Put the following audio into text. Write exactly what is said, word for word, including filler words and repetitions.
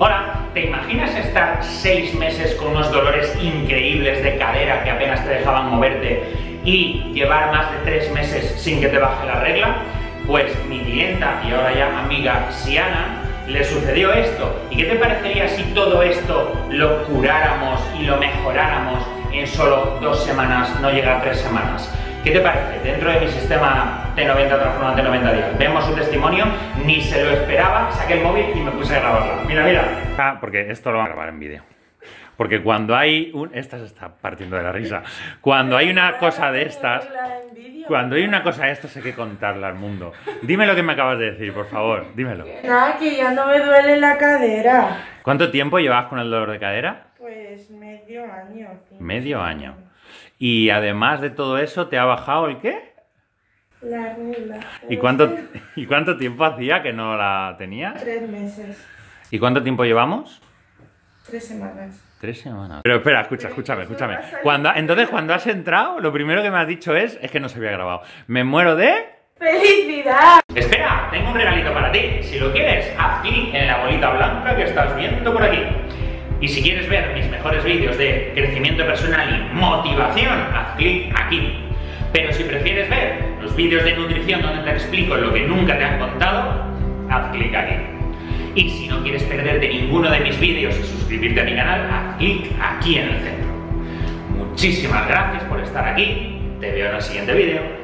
Hola, ¿te imaginas estar seis meses con unos dolores increíbles de cadera que apenas te dejaban moverte y llevar más de tres meses sin que te baje la regla? Pues mi clienta y ahora ya amiga Siana le sucedió esto. ¿Y qué te parecería si todo esto lo curáramos y lo mejoráramos en solo dos semanas, no llega a tres semanas? ¿Qué te parece? Dentro de mi sistema T noventa Transformante en noventa días. Vemos su testimonio, ni se lo esperaba, saqué el móvil y me puse a grabarla. Mira, mira. Ah, porque esto lo van a grabar en vídeo. Porque cuando hay un... Esta se está partiendo de la risa. Cuando hay una cosa de estas... Cuando hay una cosa de estas hay que contarla al mundo. Dime lo que me acabas de decir, por favor. Dímelo. Nada, que ya no me duele la cadera. ¿Cuánto tiempo llevas con el dolor de cadera? Pues medio año. Medio año. Y además de todo eso, ¿te ha bajado el qué? La regla. ¿Y cuánto, ¿Y cuánto tiempo hacía que no la tenías? Tres meses. ¿Y cuánto tiempo llevamos? Tres semanas. Tres semanas. Pero espera, escucha, escúchame, escúchame. Cuando, entonces, cuando has entrado, lo primero que me has dicho es, es que no se había grabado. Me muero de... ¡Felicidad! Espera, tengo un regalito para ti. Si lo quieres, haz clic en la bolita blanca que estás viendo por aquí. Y si quieres ver mis mejores vídeos de crecimiento personal y motivación, haz clic aquí. Pero si prefieres ver los vídeos de nutrición donde te explico lo que nunca te han contado, haz clic aquí. Y si no quieres perderte ninguno de mis vídeos y suscribirte a mi canal, haz clic aquí en el centro. Muchísimas gracias por estar aquí. Te veo en el siguiente vídeo.